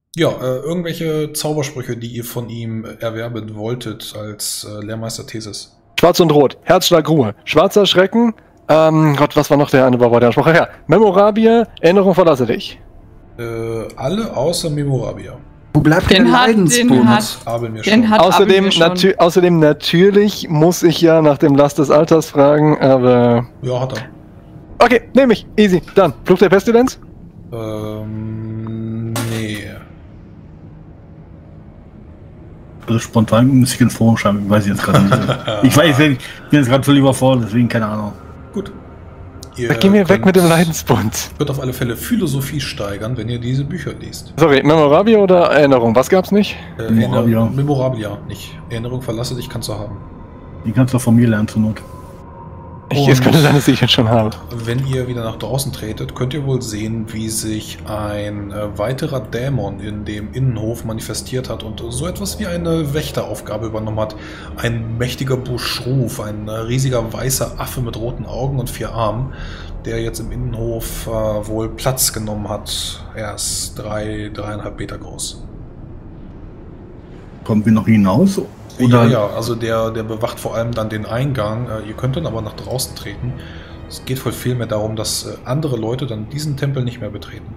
Ja, irgendwelche Zaubersprüche, die ihr von ihm erwerben wolltet als Lehrmeister Thesis. Schwarz und Rot, Herzschlag, Ruhe, schwarzer Schrecken, Gott, was war noch der eine Bauer-Spruch? Ja, Memorabia, Erinnerung, verlasse dich. Alle außer Memorabia. Wo bleibt der Leidensbonus? Abel mir schon. Außerdem natürlich muss ich ja nach dem Last des Alters fragen, aber... Ja, hat er. Okay, nehme ich. Easy. Dann, Fluch der Pestilenz? Nee. Also spontan muss ich ins Forum schreiben, weiß ich jetzt gerade nicht. Ich weiß nicht, ich bin jetzt gerade völlig überfordert, deswegen keine Ahnung. Gut. Geh mir weg mit dem Leidensbund. Wird auf alle Fälle Philosophie steigern, wenn ihr diese Bücher liest. Sorry, Memorabia oder Erinnerung? Was gab's nicht? Memorabia. Memorabia, nicht. Erinnerung, verlasse dich, kannst du haben. Die kannst du von mir lernen zur Not. Es könnte sein, dass ich jetzt schon habe. Wenn ihr wieder nach draußen tretet, könnt ihr wohl sehen, wie sich ein weiterer Dämon in dem Innenhof manifestiert hat und so etwas wie eine Wächteraufgabe übernommen hat. Ein mächtiger Buschruf, ein riesiger weißer Affe mit roten Augen und 4 Armen, der jetzt im Innenhof wohl Platz genommen hat. Er ist 3,5 Meter groß. Kommen wir noch hinaus? Oder? Ja, also der bewacht vor allem dann den Eingang. Ihr könnt dann aber nach draußen treten. Es geht wohl vielmehr darum, dass andere Leute dann diesen Tempel nicht mehr betreten.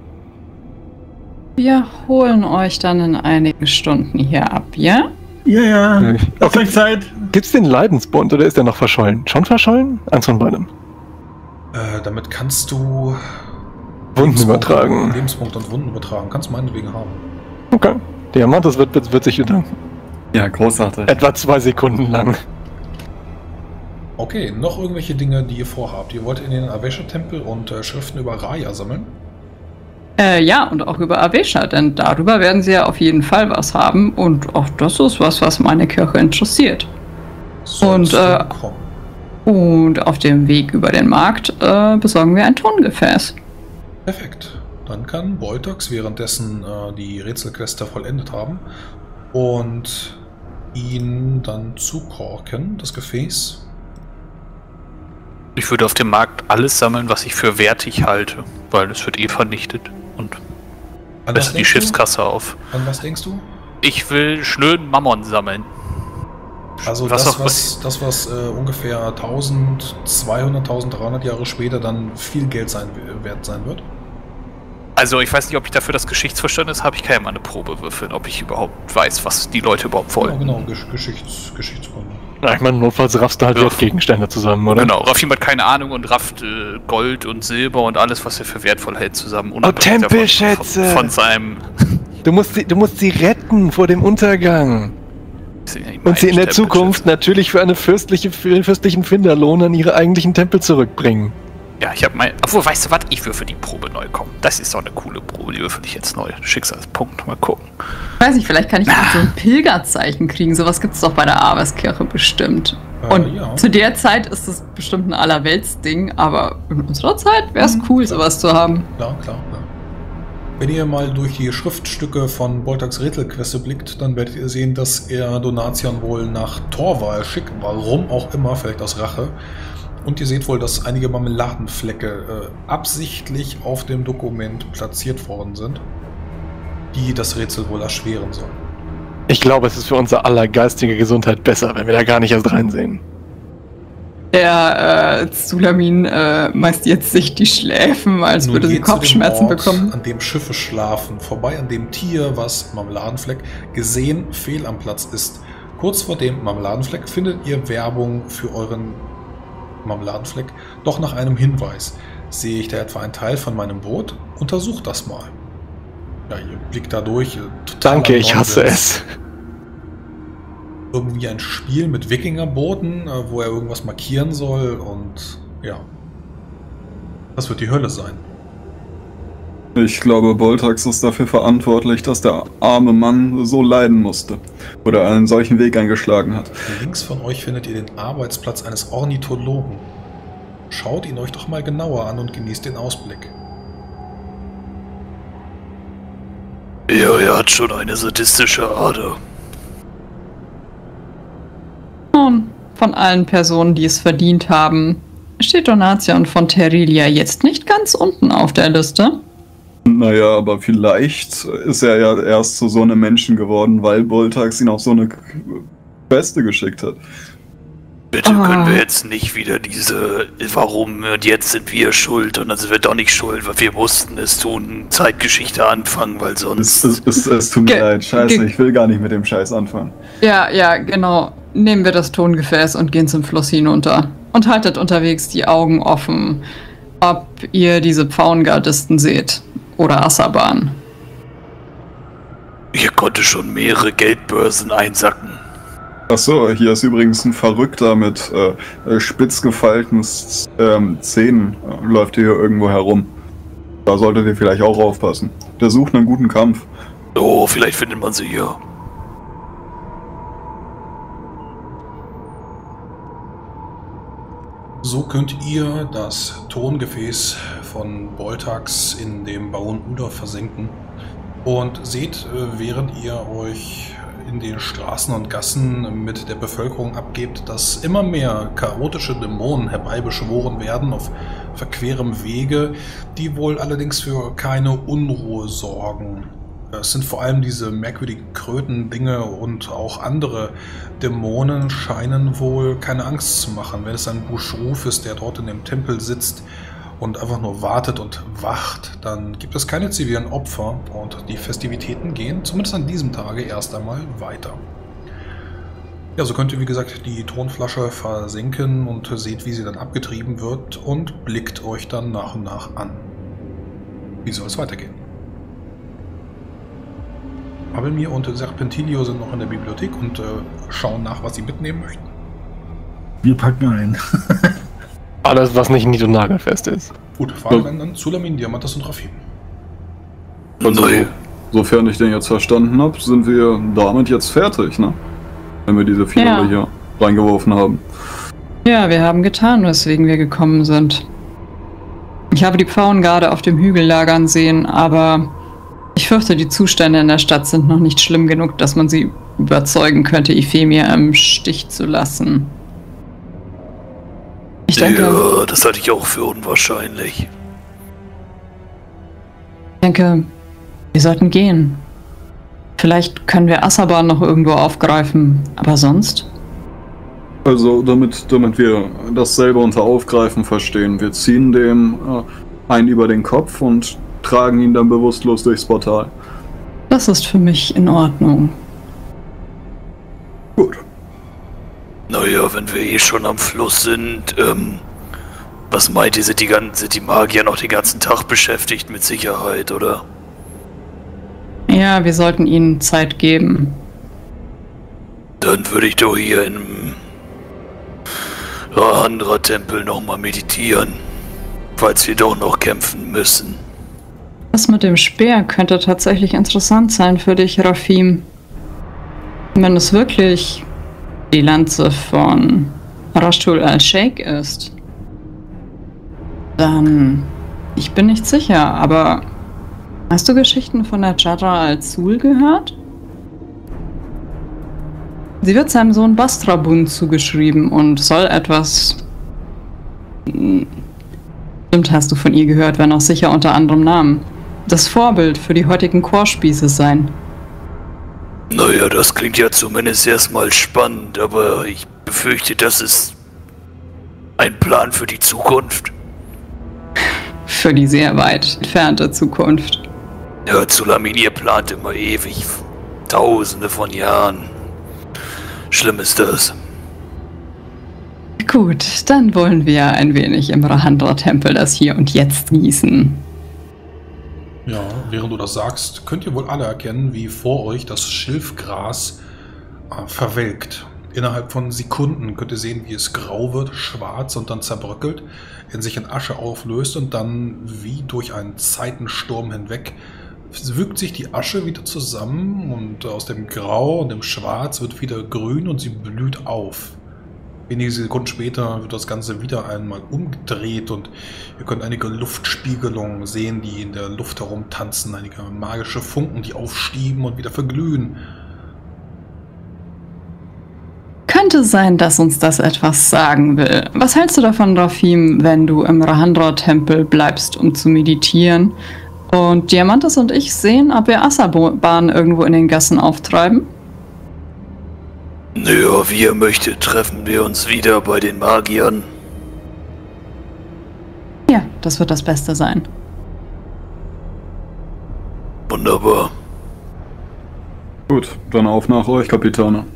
Wir holen euch dann in einigen Stunden hier ab, ja? Ja. Auf euch Zeit. Gibt's den Leidensbund oder ist der noch verschollen? Schon verschollen? Eins von beidem. Damit kannst du Wunden übertragen. Lebenspunkte und Wunden übertragen. Kannst du meinetwegen haben. Okay. Diamantus wird sich bedanken. Ja, großartig. Etwa 2 Sekunden lang. Okay, noch irgendwelche Dinge, die ihr vorhabt. Ihr wollt in den Avesha-Tempel und Schriften über Raya sammeln? Ja, und auch über Avesha, denn darüber werden sie ja auf jeden Fall was haben. Und auch das ist was meine Kirche interessiert. Und auf dem Weg über den Markt besorgen wir ein Tongefäß. Perfekt. Dann kann Boltax währenddessen die Rätselquester vollendet haben und ihn dann zukorken, das Gefäß. Ich würde auf dem Markt alles sammeln, was ich für wertig halte, weil es wird eh vernichtet und bessert die Schiffskasse auf. An was denkst du? Ich will schnöden Mammon sammeln. Also was ungefähr 1200, 1300 Jahre später dann viel Geld wert sein wird? Also ich weiß nicht, ob ich dafür das Geschichtsverständnis habe. Ich kann ja mal eine Probe würfeln, ob ich überhaupt weiß, was die Leute überhaupt wollen. Genau, Geschichtskunde. Ja, ich meine, notfalls raffst du halt Wertgegenstände zusammen, oder? Genau, Raffi hat keine Ahnung und rafft Gold und Silber und alles, was er für wertvoll hält, zusammen. Tempelschätze! Von seinem... Du musst sie retten vor dem Untergang. Und sie in der Zukunft natürlich für einen fürstlichen Finderlohn an ihre eigentlichen Tempel zurückbringen. Ja, ich habe obwohl, weißt du was? Ich würfel die Probe neu kommen. Das ist doch eine coole Probe, die würfel ich jetzt neu. Schicksalspunkt, mal gucken. Weiß ich, vielleicht kann ich so ein Pilgerzeichen kriegen. Sowas gibt es doch bei der Aberskirche bestimmt. Und zu der Zeit ist das bestimmt ein Allerweltsding, aber in unserer Zeit wäre es cool, sowas zu haben. Klar. Wenn ihr mal durch die Schriftstücke von Boltax Rätselqueste blickt, dann werdet ihr sehen, dass er Donatian wohl nach Torval schickt, warum auch immer, vielleicht aus Rache. Und ihr seht wohl, dass einige Marmeladenflecke absichtlich auf dem Dokument platziert worden sind, die das Rätsel wohl erschweren sollen. Ich glaube, es ist für unsere aller geistige Gesundheit besser, wenn wir da gar nicht erst reinsehen. Der Zulamin massiert sich die Schläfen, als würde sie Kopfschmerzen bekommen. An dem Schiffe schlafen, vorbei an dem Tier, was Marmeladenfleck gesehen fehl am Platz ist. Kurz vor dem Marmeladenfleck findet ihr Werbung für euren Marmeladenfleck, doch nach einem Hinweis. Sehe ich da etwa einen Teil von meinem Boot? Untersucht das mal. Ja, ihr blickt da durch. Danke, ich hasse es. Irgendwie ein Spiel mit Wikingerbooten, wo er irgendwas markieren soll und ja. Das wird die Hölle sein. Ich glaube, Boltax ist dafür verantwortlich, dass der arme Mann so leiden musste oder einen solchen Weg eingeschlagen hat. Links von euch findet ihr den Arbeitsplatz eines Ornithologen. Schaut ihn euch doch mal genauer an und genießt den Ausblick. Ja, er hat schon eine sadistische Ader. Nun, von allen Personen, die es verdient haben, steht Donatian von Terrilia jetzt nicht ganz unten auf der Liste. Naja, aber vielleicht ist er ja erst zu so einem Menschen geworden, weil Boltax ihn auf so eine Queste geschickt hat. Bitte können wir jetzt nicht wieder diese warum und jetzt sind wir schuld und dann sind wir doch nicht schuld, weil wir mussten es tun, Zeitgeschichte anfangen, weil sonst... Es tut mir leid, scheiße, ich will gar nicht mit dem Scheiß anfangen. Ja, genau. Nehmen wir das Tongefäß und gehen zum Fluss hinunter. Und haltet unterwegs die Augen offen, ob ihr diese Pfauengardisten seht. Oder Assaban. Hier konnte schon mehrere Geldbörsen einsacken. Achso, hier ist übrigens ein Verrückter mit spitz gefalteten Zähnen, läuft hier irgendwo herum. Da solltet ihr vielleicht auch aufpassen. Der sucht einen guten Kampf. Oh, vielleicht findet man sie hier. So könnt ihr das Tongefäß von Boltax in dem Baron Udor versenken und seht, während ihr euch in den Straßen und Gassen mit der Bevölkerung abgebt, dass immer mehr chaotische Dämonen herbeibeschworen werden auf verquerem Wege, die wohl allerdings für keine Unruhe sorgen. Es sind vor allem diese merkwürdigen Kröten-Dinge und auch andere Dämonen scheinen wohl keine Angst zu machen. Wenn es ein Bushruf ist, der dort in dem Tempel sitzt und einfach nur wartet und wacht, dann gibt es keine zivilen Opfer und die Festivitäten gehen, zumindest an diesem Tage, erst einmal weiter. Ja, so könnt ihr wie gesagt die Tonflasche versenken und seht, wie sie dann abgetrieben wird und blickt euch dann nach und nach an. Wie soll es weitergehen? Abelmir und Serpentilio sind noch in der Bibliothek und schauen nach, was sie mitnehmen möchten. Wir packen ein. Alles, was nicht nied- und nagelfest ist. Gut, fahren wir dann Sulamin, Diamantas und Raphim. Also, sofern ich den jetzt verstanden habe, sind wir damit jetzt fertig, ne? Wenn wir diese 4 hier reingeworfen haben. Ja, wir haben getan, weswegen wir gekommen sind. Ich habe die Pfauengarde auf dem Hügel lagern sehen, aber ich fürchte, die Zustände in der Stadt sind noch nicht schlimm genug, dass man sie überzeugen könnte, Euphemia im Stich zu lassen. Ich denke, ja, das halte ich auch für unwahrscheinlich. Ich denke, wir sollten gehen. Vielleicht können wir Assaban noch irgendwo aufgreifen, aber sonst? Also, damit wir dasselbe unter Aufgreifen verstehen, wir ziehen dem einen über den Kopf und tragen ihn dann bewusstlos durchs Portal. Das ist für mich in Ordnung. Gut. Naja, wenn wir eh schon am Fluss sind, was meint ihr, sind die Magier noch den ganzen Tag beschäftigt mit Sicherheit, oder? Ja, wir sollten ihnen Zeit geben. Dann würde ich doch hier im Rahandra-Tempel nochmal meditieren, falls wir doch noch kämpfen müssen. Das mit dem Speer könnte tatsächlich interessant sein für dich, Raphim. Wenn es wirklich die Lanze von Rashtul al-Sheikh ist, dann... Ich bin nicht sicher, aber... Hast du Geschichten von der Jadra al-Zul gehört? Sie wird seinem Sohn Bastrabun zugeschrieben und soll etwas... Stimmt, hast du von ihr gehört, wenn auch sicher unter anderem Namen. Das Vorbild für die heutigen Chorspieße sein. Naja, das klingt ja zumindest erstmal spannend, aber ich befürchte, das ist ein Plan für die Zukunft. Für die sehr weit entfernte Zukunft. Ja, Sulamin, ihr plant immer ewig. Tausende von Jahren. Schlimm ist das. Gut, dann wollen wir ein wenig im Rahandra-Tempel das Hier und Jetzt genießen. Ja, während du das sagst, könnt ihr wohl alle erkennen, wie vor euch das Schilfgras verwelkt. Innerhalb von Sekunden könnt ihr sehen, wie es grau wird, schwarz und dann zerbröckelt, in sich in Asche auflöst und dann wie durch einen Zeitensturm hinweg wirkt sich die Asche wieder zusammen und aus dem Grau und dem Schwarz wird wieder grün und sie blüht auf. Wenige Sekunden später wird das Ganze wieder einmal umgedreht und ihr könnt einige Luftspiegelungen sehen, die in der Luft herumtanzen, einige magische Funken, die aufstieben und wieder verglühen. Könnte sein, dass uns das etwas sagen will. Was hältst du davon, Raphim, wenn du im Rahandra-Tempel bleibst, um zu meditieren Und Diamantis und ich sehen, ob wir Asaban irgendwo in den Gassen auftreiben. Naja, wie ihr möchtet, treffen wir uns wieder bei den Magiern. Ja, das wird das Beste sein. Wunderbar. Gut, dann auf nach euch, Kapitane.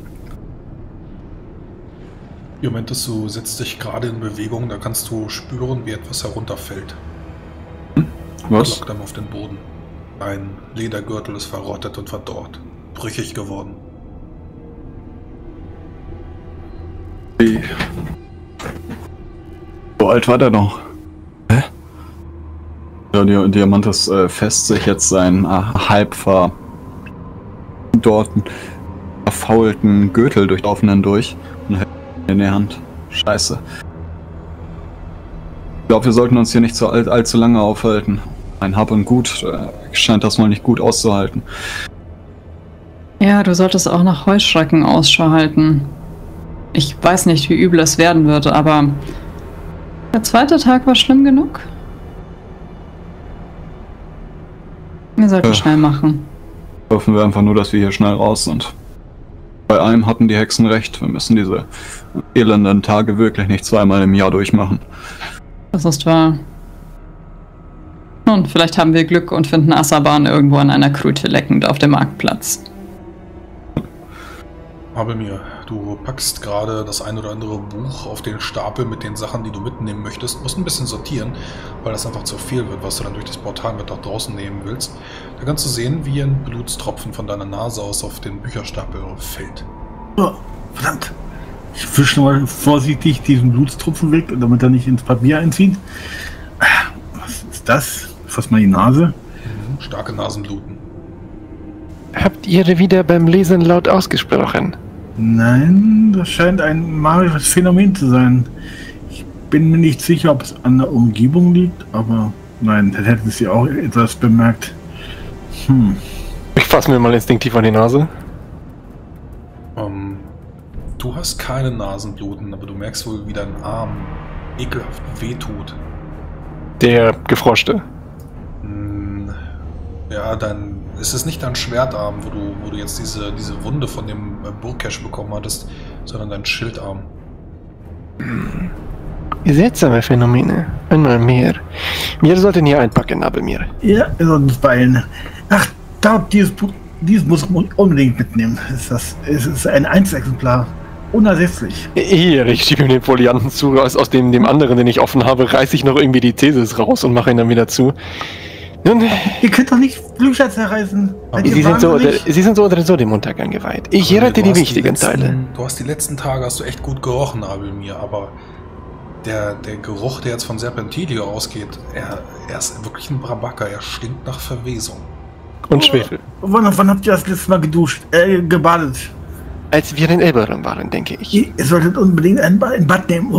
Diamantis, du setzt dich gerade in Bewegung, da kannst du spüren, wie etwas herunterfällt. Was? Lockt dann auf den Boden. Ein Ledergürtel ist verrottet und verdorrt. Brüchig geworden. Wie alt war der noch? Hä? Ja, Diamantis fässt sich jetzt seinen halb verdorrten, verfaulten Gürtel durch den offenen durch und hält ihn in der Hand. Scheiße. Ich glaube, wir sollten uns hier nicht allzu lange aufhalten. Ein Hab und Gut scheint das mal nicht gut auszuhalten. Ja, du solltest auch nach Heuschrecken Ausschau halten. Ich weiß nicht, wie übel es werden wird, aber der zweite Tag war schlimm genug. Wir sollten schnell machen. Hoffen wir einfach nur, dass wir hier schnell raus sind. Bei einem hatten die Hexen recht. Wir müssen diese elenden Tage wirklich nicht zweimal im Jahr durchmachen. Das ist wahr. Nun, vielleicht haben wir Glück und finden Asaban irgendwo an einer Kröte leckend auf dem Marktplatz. Abelmir, du packst gerade das ein oder andere Buch auf den Stapel mit den Sachen, die du mitnehmen möchtest. Musst ein bisschen sortieren, weil das einfach zu viel wird, was du dann durch das Portal mit nach draußen nehmen willst. Da kannst du sehen, wie ein Blutstropfen von deiner Nase aus auf den Bücherstapel fällt. Oh, verdammt. Ich wische mal vorsichtig diesen Blutstropfen weg, damit er nicht ins Papier einzieht. Was ist das? Fass mal die Nase. Starke Nasenbluten. Habt ihr wieder beim Lesen laut ausgesprochen? Nein, das scheint ein magisches Phänomen zu sein. Ich bin mir nicht sicher, ob es an der Umgebung liegt, aber nein, dann hätten sie auch etwas bemerkt. Ich fasse mir mal instinktiv an die Nase. Du hast keine Nasenbluten, aber du merkst wohl, wie dein Arm ekelhaft wehtut. Der Gefroschte. Ja, es ist nicht dein Schwertarm, wo du jetzt diese Wunde von dem Burgkesh bekommen hattest, sondern dein Schildarm. Seltsame Phänomene. Einmal mehr. Wir sollten hier einpacken, Abelmir. Ja, wir sollten uns beeilen. Ach, dieses muss man unbedingt mitnehmen. Es ist ein Einzelexemplar. Unersetzlich. Hier, ich schiebe ihm den Folianten zu. Aus dem anderen, den ich offen habe, reiße ich noch irgendwie die Thesis raus und mache ihn dann wieder zu. Nun, ihr könnt doch nicht Blutschatz zerreißen. Sie sind so oder so dem Untergang geweiht. Ich rette die wichtigen Teile. Du hast die letzten Tage echt gut gerochen, Abelmir, aber der Geruch, der jetzt von Serpentilio ausgeht, er ist wirklich ein Brabacker. Er stinkt nach Verwesung. Und Schwefel. Wann habt ihr das letzte Mal gebadet? Als wir in Elberon waren, denke ich. Ihr solltet unbedingt ein Bad nehmen.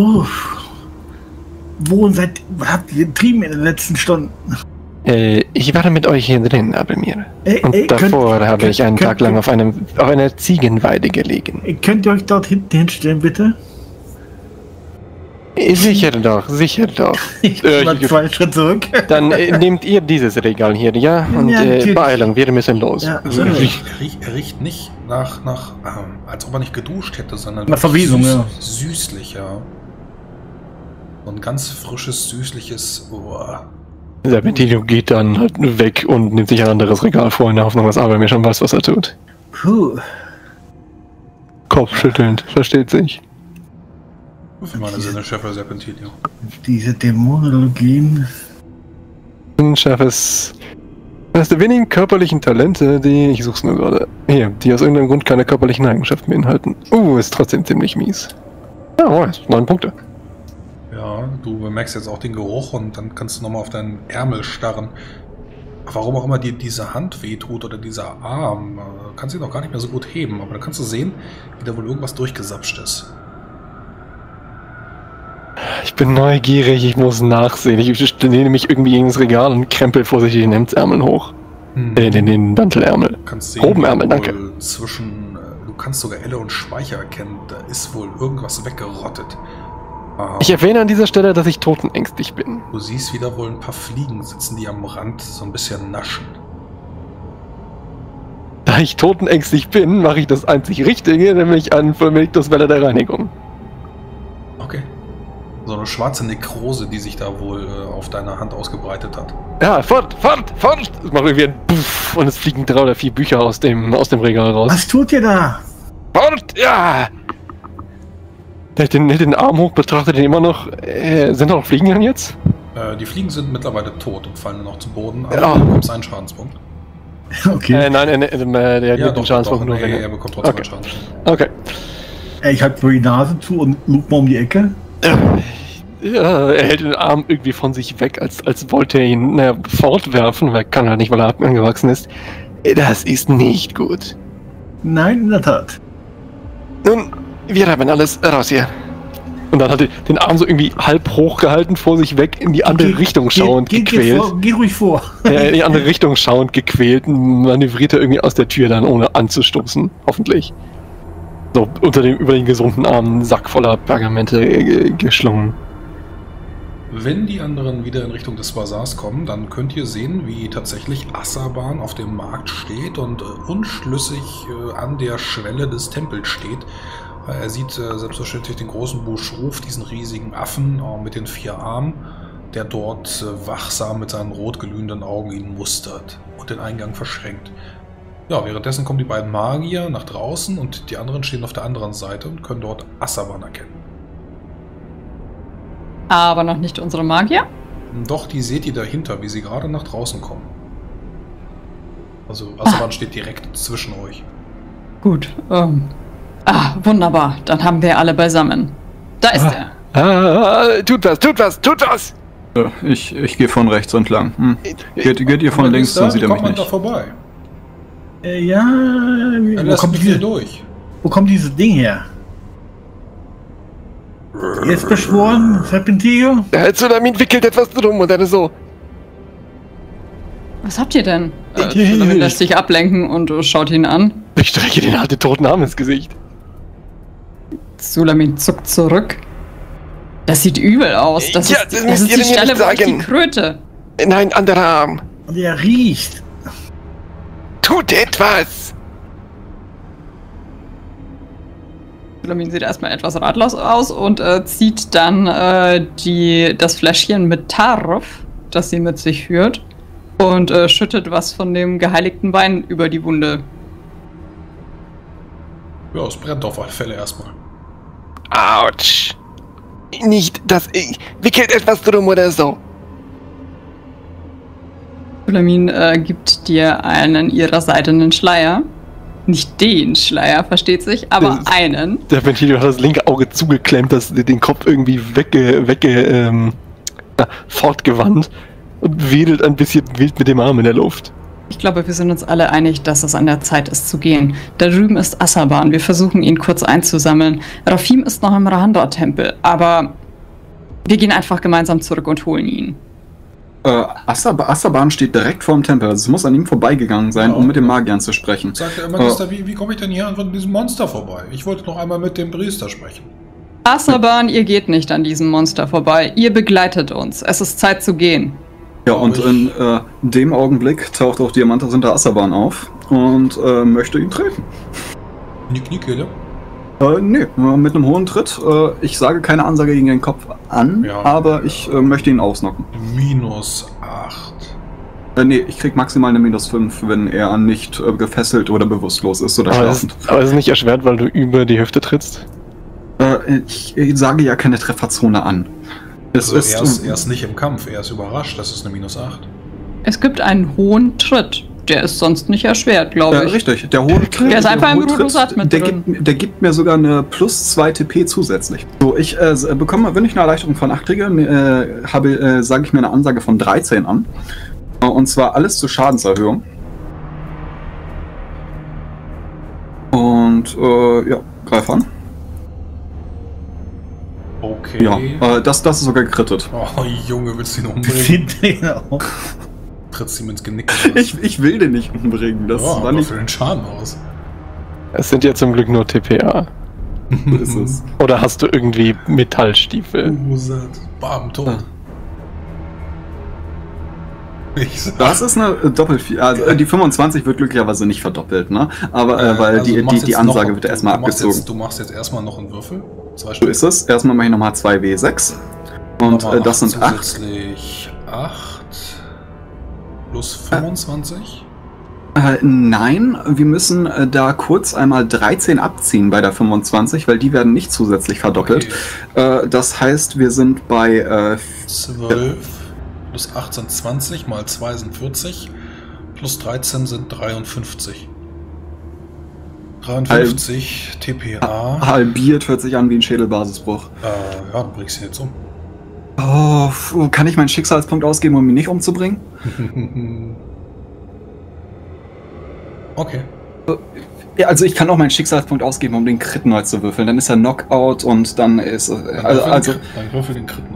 Was habt ihr getrieben in den letzten Stunden? Ich war mit euch hier drin, Abelmir. Und davor habe ich einen Tag lang auf einer Ziegenweide gelegen. Könnt ihr euch dort hinten hinstellen, bitte? Sicher doch. Ich mal 2 Schritte zurück. Dann nehmt ihr dieses Regal hier, ja? Und Beeilung, wir müssen los. Ja, also er riecht nicht nach als ob er nicht geduscht hätte, sondern nach Verwesung, süßlich, ja. So ein ganz frisches, süßliches... Serpentilio geht dann halt weg und nimmt sich ein anderes Regal vor in der Hoffnung, dass Abelmir schon weiß, was er tut. Kopfschüttelnd, versteht sich. Für meine Sinne, Chef Serpentilio. Diese Dämonologien. Chef ist eines der wenigen körperlichen Talente, ich such's nur gerade. Hier, die aus irgendeinem Grund keine körperlichen Eigenschaften beinhalten. Ist trotzdem ziemlich mies. Ja, 9 Punkte. Ja, du bemerkst jetzt auch den Geruch und dann kannst du nochmal auf deinen Ärmel starren. Warum auch immer dir diese Hand wehtut oder dieser Arm, kannst du ihn noch gar nicht mehr so gut heben, aber dann kannst du sehen, wie da wohl irgendwas durchgesapscht ist. Ich bin neugierig, ich muss nachsehen. Ich lehne mich irgendwie ins Regal und krempel vorsichtig den Hemdsärmel hoch. Den Mantelärmel. Obenärmel, danke. Du kannst sogar Elle und Speicher erkennen, da ist wohl irgendwas weggerottet. Ich erwähne an dieser Stelle, dass ich totenängstlich bin. Du siehst wieder wohl ein paar Fliegen sitzen, die am Rand so ein bisschen naschen. Da ich totenängstlich bin, mache ich das einzig Richtige, nämlich einen Fulminictus-Welle der Reinigung. Okay. So eine schwarze Nekrose, die sich da wohl auf deiner Hand ausgebreitet hat. Ja, fort! Es macht irgendwie ein Puff und es fliegen 3 oder 4 Bücher aus dem Regal raus. Was tut ihr da? Fort! Ja! Der hat den Arm hoch, betrachtet den immer noch. Sind da noch Fliegen dran jetzt? Die Fliegen sind mittlerweile tot und fallen nur noch zu Boden, aber Ja. du bekommst einen Schadenspunkt. Nein, Okay. der Ja, hat den Schadenspunkt nur. er bekommt trotzdem einen Schadenspunkt. Okay. Ich halte die Nase zu und look mal um die Ecke. Ja, er hält den Arm irgendwie von sich weg, als wollte er ihn fortwerfen, weil kann er nicht, weil er angewachsen ist. Das ist nicht gut. Nein, in der Tat. Nun, wir haben alles raus hier. Und dann hat er den Arm so irgendwie halb hochgehalten, vor sich weg, in die andere Richtung schauend gequält. Geh ruhig vor. Ja, in die andere Richtung schauend gequält, manövriert er irgendwie aus der Tür dann, ohne anzustoßen, hoffentlich. So, über den gesunden Arm einen Sack voller Pergamente geschlungen. Wenn die anderen wieder in Richtung des Bazars kommen, dann könnt ihr sehen, wie tatsächlich Assaban auf dem Markt steht und unschlüssig an der Schwelle des Tempels steht. Er sieht selbstverständlich den großen Bushruf, diesen riesigen Affen mit den 4 Armen, der dort wachsam mit seinen rot glühenden Augen ihn mustert und den Eingang verschränkt. Ja, währenddessen kommen die beiden Magier nach draußen und die anderen stehen auf der anderen Seite und können dort Assaban erkennen. Aber noch nicht unsere Magier? Doch, die seht ihr dahinter, wie sie gerade nach draußen kommen. Also Assaban steht direkt zwischen euch. Gut. Wunderbar. Dann haben wir alle beisammen. Da ist er. Tut was! Ich gehe von rechts entlang. Geht ihr von links, dann sieht er mich kommt man da nicht. vorbei. Ja, Dann wo lässt kommt, mich hier durch. wo kommt dieses Ding her? Jetzt beschworen, Serpentio? Der Tsunami wickelt etwas drum und dann ist so. Was habt ihr denn? Tsunami lässt sich ablenken und schaut ihn an. Ich strecke den alten toten Arm ins Gesicht. Sulamin zuckt zurück. Das sieht übel aus. Das Ja, ist, das das müsst ist ihr die mir Stelle, nicht wo ich die sagen. Kröte. Nein, anderer Arm. Und er riecht. Tut etwas! Sulamin sieht erstmal etwas ratlos aus und zieht dann das Fläschchen mit Tarf, das sie mit sich führt, und schüttet was von dem geheiligten Wein über die Wunde. Ja, es brennt auf alle Fälle erstmal. Autsch! Nicht, dass wickelt etwas drum oder so. Sulamin gibt dir einen ihrer seidenen Schleier. Nicht den Schleier, versteht sich, aber einen. Der Ventilio hat das linke Auge zugeklemmt, den Kopf irgendwie fortgewandt und wedelt ein bisschen wild mit dem Arm in der Luft. Ich glaube, wir sind uns alle einig, dass es an der Zeit ist zu gehen. Da drüben ist Assaban. Wir versuchen ihn kurz einzusammeln. Rafim ist noch im Rahandor-Tempel, aber wir gehen einfach gemeinsam zurück und holen ihn. Assaban steht direkt vor dem Tempel. Also es muss an ihm vorbeigegangen sein, um mit den Magiern zu sprechen. Sagt der Magister, wie komme ich denn hier an diesem Monster vorbei? Ich wollte noch einmal mit dem Priester sprechen. Assaban, ihr geht nicht an diesem Monster vorbei. Ihr begleitet uns. Es ist Zeit zu gehen. Ja, und in dem Augenblick taucht auch Diamantas hinter Assaban auf und möchte ihn treten. In die Kniekehle? Nee, mit einem hohen Tritt. Ich sage keine Ansage gegen den Kopf an, Ja. aber ich möchte ihn ausnocken. -8. Nee, ich krieg maximal eine -5, wenn er nicht gefesselt oder bewusstlos ist oder schlafend. Aber es ist nicht erschwert, weil du über die Hüfte trittst? Ich sage ja keine Trefferzone an. Also er ist nicht im Kampf, er ist überrascht, das ist eine -8. Es gibt einen hohen Tritt. Der ist sonst nicht erschwert, glaube ich. Richtig, der hohe Tritt. Der ist einfach im hohe Tritt, Rudosat mit drin. der gibt mir sogar eine +2 TP zusätzlich. So, ich bekomme, wenn ich eine Erleichterung von 8 kriege, sage ich mir eine Ansage von 13 an. Und zwar alles zur Schadenserhöhung. Und ja, greif an. Okay. Ja, das ist sogar gekrittet. Oh Junge, willst du ihn umbringen? Find den auch. Trittst ihm ins Genick. Ich will den nicht umbringen. Das ja, war aber nicht. für den Schaden aus. Es sind ja zum Glück nur TPA. So ist es. Oder hast du irgendwie Metallstiefel? Bam, tot. Das ist eine also die 25 wird glücklicherweise nicht verdoppelt, ne? Aber weil also die Ansage wird erstmal abgezogen. Du machst jetzt erstmal noch einen Würfel. So ist es. Erstmal mache ich nochmal 2W6. Und das sind 8. Zusätzlich 8 plus 25? Nein, wir müssen da kurz einmal 13 abziehen bei der 25, weil die werden nicht zusätzlich verdoppelt. Okay. Das heißt, wir sind bei 12 plus 8 sind 20, mal 2 sind 40, plus 13 sind 53. 53 TPA. Halbiert hört sich an wie ein Schädelbasisbruch. Ja, du bringst ihn jetzt um. Oh, kann ich meinen Schicksalspunkt ausgeben, um ihn nicht umzubringen? Okay. Ja, also ich kann auch meinen Schicksalspunkt ausgeben, um den Crit neu zu würfeln. Dann ist er Knockout und dann ist... Dann würfel den Crit neu.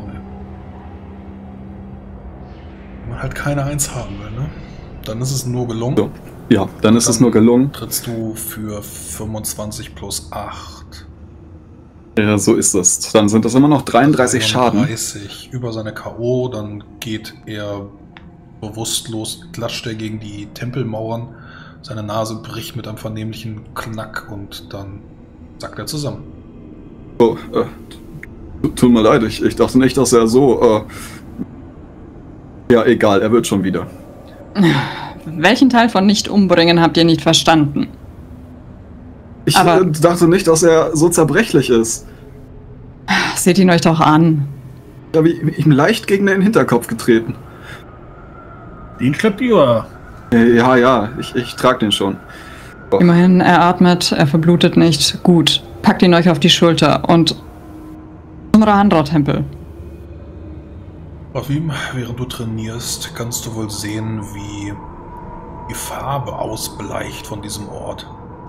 Wenn man halt keine 1 haben will, ne? Dann ist es nur gelungen. So. Ja, dann ist es nur gelungen. Trittst du für 25 plus 8. Ja, so ist es. Dann sind das immer noch 33 Schaden. 33 über seine K.O., dann geht er bewusstlos, klatscht er gegen die Tempelmauern. Seine Nase bricht mit einem vernehmlichen Knack und dann sackt er zusammen. Oh, tut mir leid, ich dachte nicht, dass er so... Ja, egal, er wird schon wieder. Welchen Teil von nicht umbringen habt ihr nicht verstanden? Ich dachte nicht, dass er so zerbrechlich ist. Seht ihn euch doch an. Ich habe ihm leicht gegen den Hinterkopf getreten. Den schleppt ihr. Ja, ich trage den schon. Oh. Immerhin, er atmet, er verblutet nicht. Gut, packt ihn euch auf die Schulter und Ramandra-Tempel. Rafim, während du trainierst, kannst du wohl sehen, wie die Farbe ausbleicht von diesem Ort.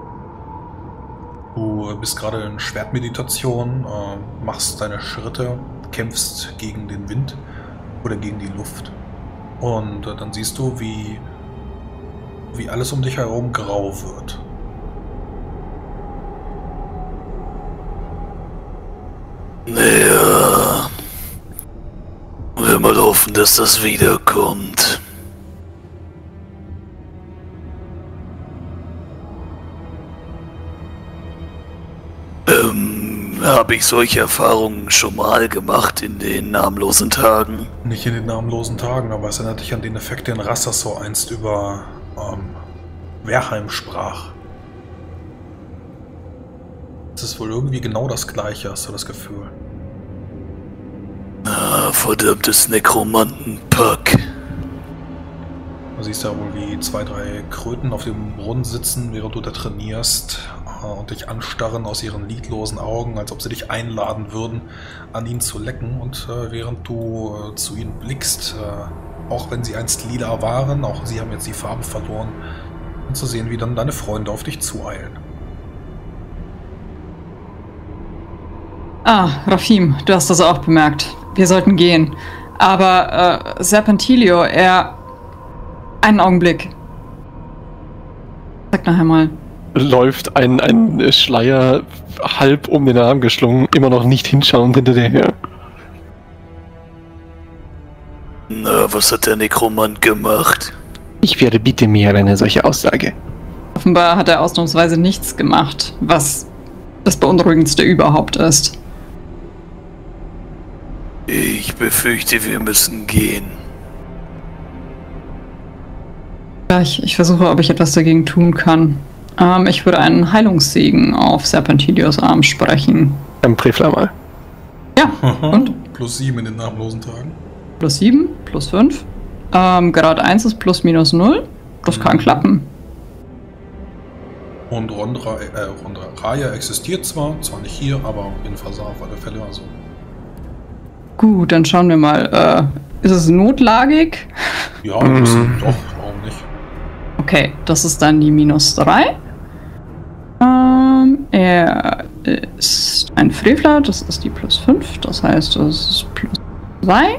Du bist gerade in Schwertmeditation, machst deine Schritte, kämpfst gegen den Wind oder gegen die Luft. Und dann siehst du, wie alles um dich herum grau wird. Naja, wir mal hoffen, dass das wiederkommt. Habe ich solche Erfahrungen schon mal gemacht in den namenlosen Tagen? Nicht in den namenlosen Tagen, aber es erinnert dich an den Effekt, den Rassassor einst über Werheim sprach. Es ist wohl irgendwie genau das Gleiche, hast du das Gefühl? Ah, verdammtes Nekromantenpack. Du siehst ja wohl, wie 2, 3 Kröten auf dem Brunnen sitzen, während du da trainierst und dich anstarren aus ihren lidlosen Augen, als ob sie dich einladen würden, an ihnen zu lecken. Und während du zu ihnen blickst, auch wenn sie einst lila waren, auch sie haben jetzt die Farbe verloren, und zu sehen, wie dann deine Freunde auf dich zueilen. Ah, Rafim, du hast das auch bemerkt. Wir sollten gehen. Aber Serpentilio, einen Augenblick. Sag nachher mal. Läuft ein Schleier halb um den Arm geschlungen, immer noch nicht hinschauend hinter dir her. Na, was hat der Nekromant gemacht? Ich werde bitte mehr eine solche Aussage. Offenbar hat er ausnahmsweise nichts gemacht, was das Beunruhigendste überhaupt ist. Ich befürchte, wir müssen gehen. Ja, ich versuche, ob ich etwas dagegen tun kann. Ich würde einen Heilungssegen auf Serpentilios Arm sprechen. Prefla mal. Ja, und? Plus 7 in den namenlosen Tagen. Plus 7, plus 5. Grad 1 ist plus minus 0. Das kann klappen. Und Raya existiert zwar nicht hier, aber in Fasar auf alle Fälle. Also. Gut, dann schauen wir mal. Ist es notlagig? Ja, ein bisschen, doch, warum nicht? Okay, das ist dann die minus 3. Er ist ein Frevler, das ist die plus 5, das heißt, das ist plus 2.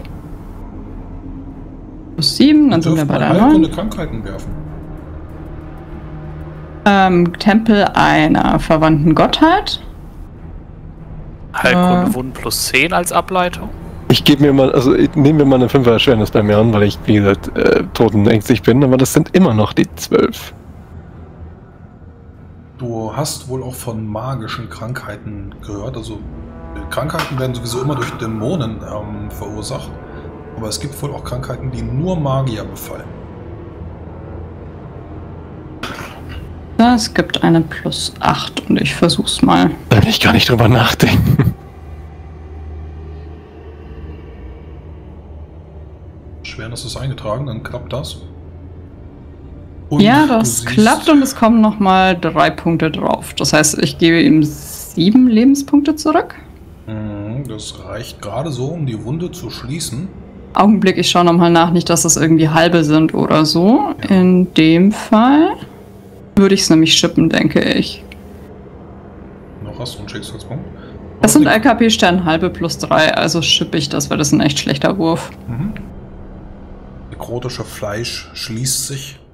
Plus 7, dann sind wir bei der 9. Krankheiten werfen. Tempel einer verwandten Gottheit. Heilkunde Wunden plus 10 als Ableitung? Ich gebe mir mal, also nehmen wir mal eine 5er Erschwernis bei mir an, weil ich, wie gesagt, totenängstig bin, aber das sind immer noch die 12. Du hast wohl auch von magischen Krankheiten gehört. Also Krankheiten werden sowieso immer durch Dämonen verursacht. Aber es gibt wohl auch Krankheiten, die nur Magier befallen. Es gibt eine plus 8 und ich versuch's mal. Da will ich gar nicht drüber nachdenken. Schwernis ist eingetragen, dann klappt das. Und ja, das klappt und es kommen nochmal 3 Punkte drauf. Das heißt, ich gebe ihm 7 Lebenspunkte zurück. Das reicht gerade so, um die Wunde zu schließen. Augenblick, ich schaue nochmal nach, nicht, dass das irgendwie halbe sind oder so. Ja. In dem Fall würde ich es nämlich schippen, denke ich. Noch hast du einen Schicksalspunkt? Das sind LKP-Stern halbe plus 3, also schippe ich das, weil das ist ein echt schlechter Wurf. Nekrotische Fleisch schließt sich.